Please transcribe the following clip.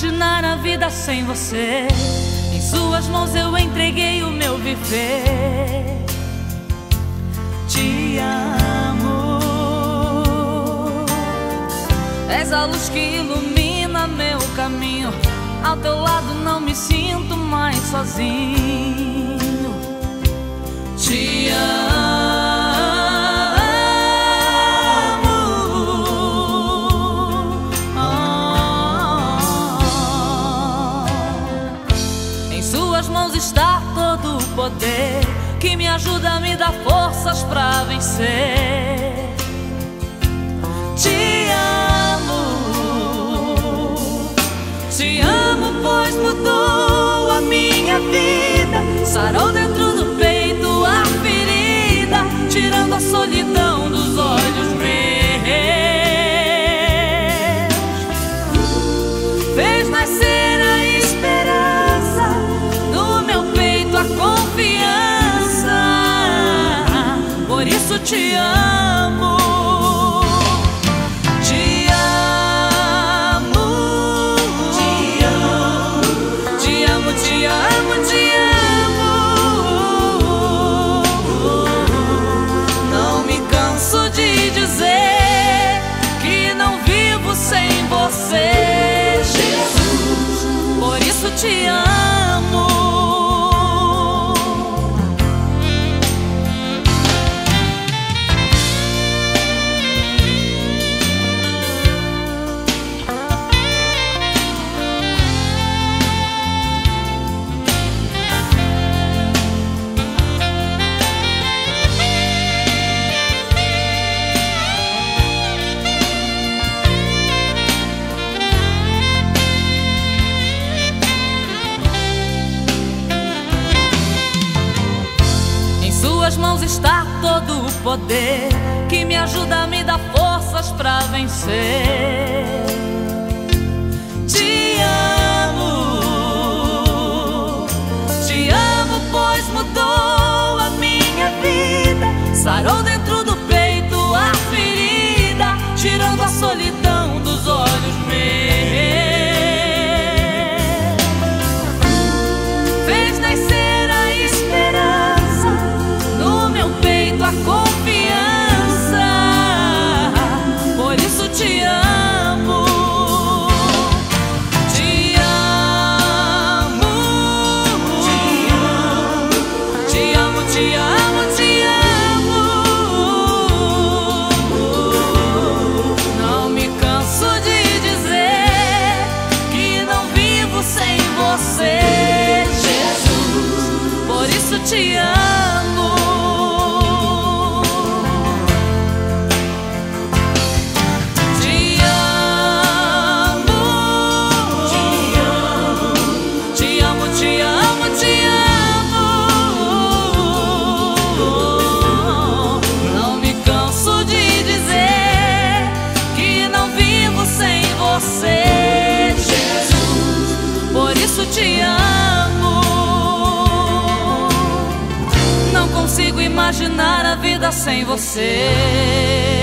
imaginar a vida sem você. Em suas mãos eu entreguei o meu viver. Te amo. És a luz que ilumina meu caminho. Ao teu lado não me sinto mais sozinho. Te amo. Em suas mãos está todo o poder que me ajuda a me dar forças pra vencer. Te amo, pois mudou a minha vida. Sarou dentro do peito a ferida, tirando a solidão dos olhos meus. Fez nascer a esperança, no meu peito a confiança. Por isso te amo. Te amo. Em suas mãos está todo o poder que me ajuda a me dar forças pra vencer. Te amo, pois mudou a minha vida. Sarou dentro do peito a ferida, tirando a solidão dos olhos meus. Fez nascer a esperança, no meu peito a confiança. Por isso te amo. Te amo. Te amo, te amo, te amo. Não me canso de dizer que não vivo sem você, Jesus. Por isso te amo. Te amo. Te amo, te amo, te amo. Não me canso de dizer que não vivo sem você, Jesus. Por isso te amo. Não consigo imaginar a vida sem você.